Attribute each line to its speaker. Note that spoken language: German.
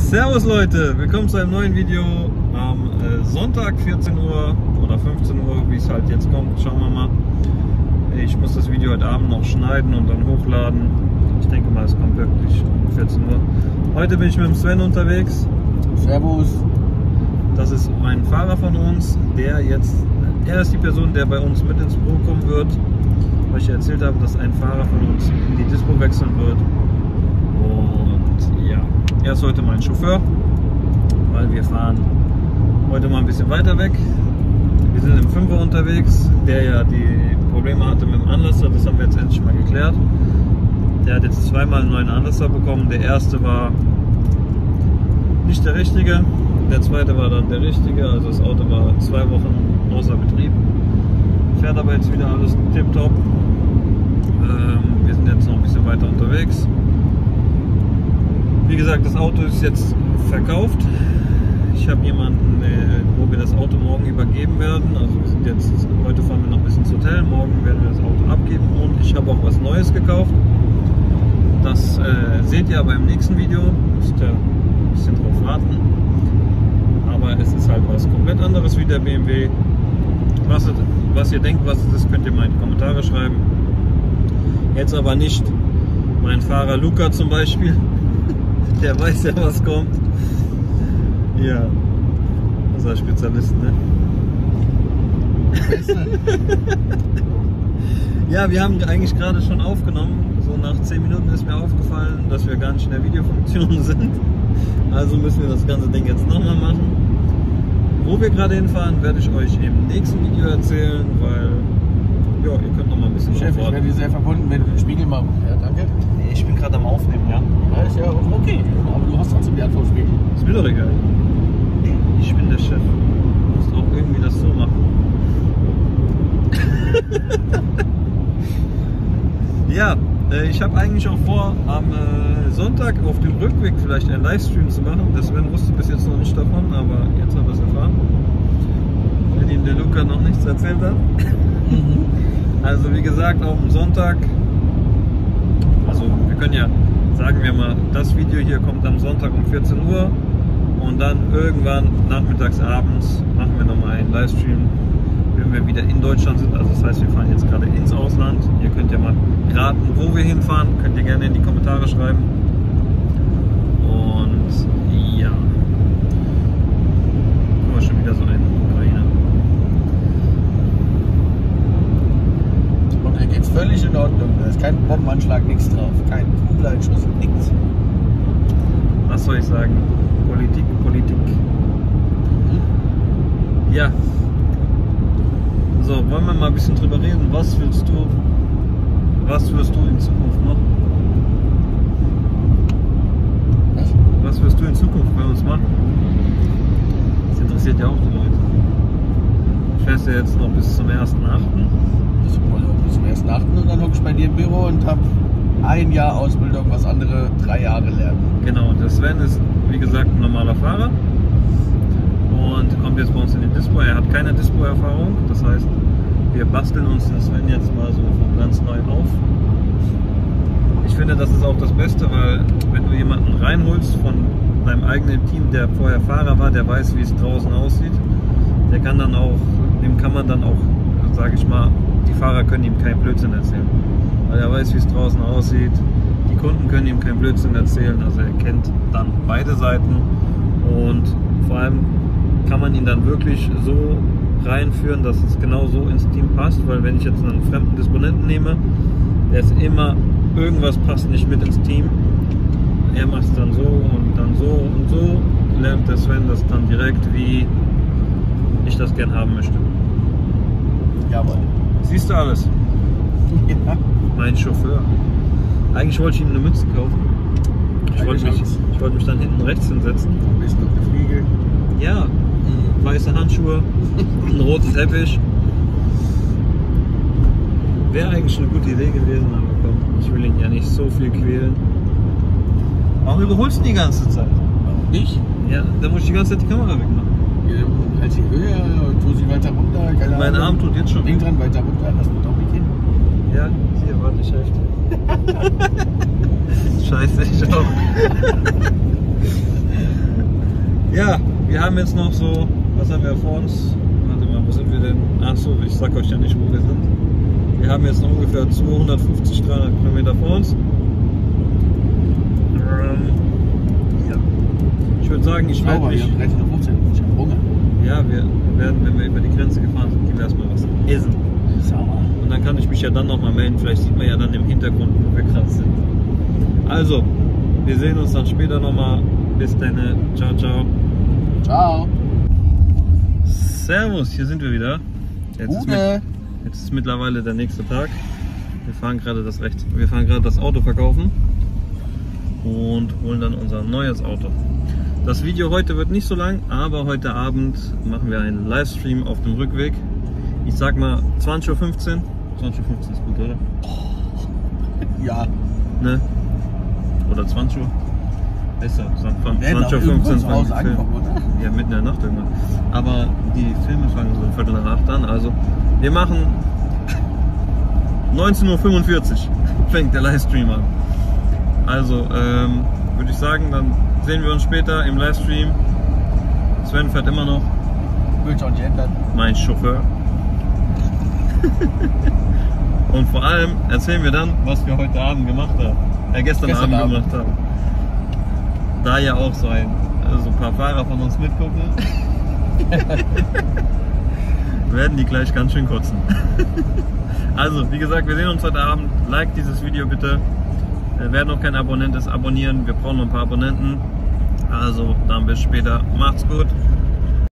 Speaker 1: Servus Leute, willkommen zu einem neuen Video am Sonntag 14 Uhr oder 15 Uhr, wie es halt jetzt kommt, schauen wir mal. Ich muss das Video heute Abend noch schneiden und dann hochladen. Ich denke mal, es kommt wirklich um 14 Uhr. Heute bin ich mit dem Sven unterwegs.
Speaker 2: Servus.
Speaker 1: Das ist ein Fahrer von uns, er ist die Person, der bei uns mit ins Büro kommen wird. Weil ich erzählt habe, dass ein Fahrer von uns in die Dispo wechseln wird. Und ja, er ist heute mein Chauffeur, weil wir fahren heute mal ein bisschen weiter weg. Wir sind im 5er unterwegs, der ja die Probleme hatte mit dem Anlasser, das haben wir jetzt endlich mal geklärt. Der hat jetzt zweimal einen neuen Anlasser bekommen. Der erste war nicht der richtige, der zweite war dann der richtige. Also das Auto war 2 Wochen außer Betrieb. Fährt aber jetzt wieder alles tipptopp. Wir sind jetzt noch ein bisschen weiter unterwegs. Wie gesagt, das Auto ist jetzt verkauft. Ich habe jemanden, wo wir das Auto morgen übergeben werden. Also wir sind jetzt, heute fahren wir noch ein bisschen ins Hotel, morgen werden wir das Auto abgeben und ich habe auch was Neues gekauft. Das seht ihr aber im nächsten Video. Müsst ihr ein bisschen drauf warten. Aber es ist halt was komplett anderes wie der BMW. Was ihr denkt, was es ist, könnt ihr mal in die Kommentare schreiben. Jetzt aber nicht mein Fahrer Luca zum Beispiel. Der weiß ja, was kommt. Ja, unser Spezialist, ne? Ja, wir haben eigentlich gerade schon aufgenommen. So nach 10 Minuten ist mir aufgefallen, dass wir gar nicht in der Videofunktion sind. Also müssen wir das ganze Ding jetzt nochmal machen. Wo wir gerade hinfahren, werde ich euch im nächsten Video erzählen, weil ja, ihr könnt noch mal ein bisschen
Speaker 2: Chef, ich werde sehr verbunden, wenn du den Spiegel mal. Ja, danke.
Speaker 1: Nee, ich bin gerade am Aufnehmen, ja.
Speaker 2: Ja, ist ja okay. Aber du hast trotzdem die Hand vom Spiegel.
Speaker 1: Ist mir doch egal. Ich bin der Chef. Du musst auch irgendwie das so machen. Ja, ich habe eigentlich auch vor, am Sonntag auf dem Rückweg vielleicht einen Livestream zu machen. Der Sven wusste bis jetzt noch nicht davon, aber jetzt hat er es erfahren. Wenn ihm der Luca noch nichts erzählt hat. Also wie gesagt, auf dem Sonntag, also wir können ja, sagen wir mal, das Video hier kommt am Sonntag um 14 Uhr und dann irgendwann nachmittags, abends machen wir nochmal einen Livestream, wenn wir wieder in Deutschland sind. Also das heißt, wir fahren jetzt gerade ins Ausland. Ihr könnt ja mal raten, wo wir hinfahren, könnt ihr gerne in die Kommentare schreiben. Und ja, guck mal, schon wieder so ein Ukrainer.
Speaker 2: Da geht's völlig in Ordnung. Da ist kein Bombenanschlag, nichts drauf. Kein Kugeleinschuss, nichts.
Speaker 1: Was soll ich sagen? Politik, Politik. Ja. So, wollen wir mal ein bisschen drüber reden. Was wirst du in Zukunft machen? Was wirst du in Zukunft bei uns machen? Das interessiert ja auch die Leute. Du fährst ja jetzt noch bis zum 1.8.
Speaker 2: Bis zum 1.8. und dann hocke ich bei dir im Büro und habe 1 Jahr Ausbildung, was andere 3 Jahre lernen.
Speaker 1: Genau, der Sven ist wie gesagt ein normaler Fahrer und kommt jetzt bei uns in die Dispo. Er hat keine Dispo-Erfahrung, das heißt, wir basteln uns den Sven jetzt mal so von ganz neu auf. Ich finde, das ist auch das Beste, weil wenn du jemanden reinholst von deinem eigenen Team, der vorher Fahrer war, der weiß, wie es draußen aussieht, dem kann man dann auch, sage ich mal, die Fahrer können ihm keinen Blödsinn erzählen, weil er weiß, wie es draußen aussieht. Die Kunden können ihm keinen Blödsinn erzählen, also er kennt dann beide Seiten und vor allem kann man ihn dann wirklich so reinführen, dass es genau so ins Team passt, weil wenn ich jetzt einen fremden Disponenten nehme, der ist immer, irgendwas passt nicht mit ins Team, er macht es dann so und dann so und so, lernt der Sven das dann direkt, wie ich das gern haben möchte.
Speaker 2: Jawohl.
Speaker 1: Siehst du alles?
Speaker 2: Ja.
Speaker 1: Mein Chauffeur. Eigentlich wollte ich ihm eine Mütze kaufen. Ich wollte mich dann hinten rechts hinsetzen.
Speaker 2: Ein bisschen auf die Fliege.
Speaker 1: Ja, weiße Handschuhe, ein roter Teppich. Wäre eigentlich eine gute Idee gewesen, aber komm, ich will ihn ja nicht so viel quälen. Warum überholst du die ganze Zeit?
Speaker 2: Warum nicht?
Speaker 1: Ja, da muss ich die ganze Zeit die Kamera wegmachen.
Speaker 2: Halt sie höher, tu sie weiter runter.
Speaker 1: Mein Arm tut jetzt schon.
Speaker 2: Link dran, weiter runter, lass mich doch nicht hin.
Speaker 1: Ja, hier, warte, ich helfe dir. Scheiße, ich auch. Ja, wir haben jetzt noch so, was haben wir vor uns? Warte mal, wo sind wir denn? Ach so, ich sag euch ja nicht, wo wir sind. Wir haben jetzt noch ungefähr 250, 300 Kilometer vor uns. Ja. Ich würde sagen, ich werde mich...
Speaker 2: Ich habe Hunger.
Speaker 1: Ja, wir werden, wenn wir über die Grenze gefahren sind, gehen wir erstmal was essen.
Speaker 2: Sauer.
Speaker 1: Und dann kann ich mich ja dann nochmal melden. Vielleicht sieht man ja dann im Hintergrund, wo wir gerade sind. Also, wir sehen uns dann später nochmal. Bis dann. Ciao, ciao.
Speaker 2: Ciao.
Speaker 1: Servus, hier sind wir wieder. Jetzt ist mittlerweile der nächste Tag. Wir fahren gerade das Auto verkaufen und holen dann unser neues Auto. Das Video heute wird nicht so lang, aber heute Abend machen wir einen Livestream auf dem Rückweg. Ich sag mal 20:15 Uhr. 20:15 Uhr ist gut, oder?
Speaker 2: Ja.
Speaker 1: Ne? Oder 20 Uhr? Besser, von
Speaker 2: 20:15 Uhr ankommen, oder?
Speaker 1: Ja, mitten in der Nacht irgendwann. Aber die Filme fangen so um 7:45 an. Also wir machen 19:45 Uhr fängt der Livestream an. Also würde ich sagen, dann sehen wir uns später im Livestream. Sven fährt immer noch.
Speaker 2: Will schon ändern.
Speaker 1: Mein Chauffeur. Und vor allem erzählen wir dann, was wir heute Abend gemacht haben. Gestern Abend gemacht haben. Da ja auch so ein paar Fahrer von uns mitgucken, werden die gleich ganz schön kotzen. Also, wie gesagt, wir sehen uns heute Abend. Like dieses Video bitte. Wer noch kein Abonnent ist, abonnieren. Wir brauchen noch ein paar Abonnenten. Also, dann bis später. Macht's gut.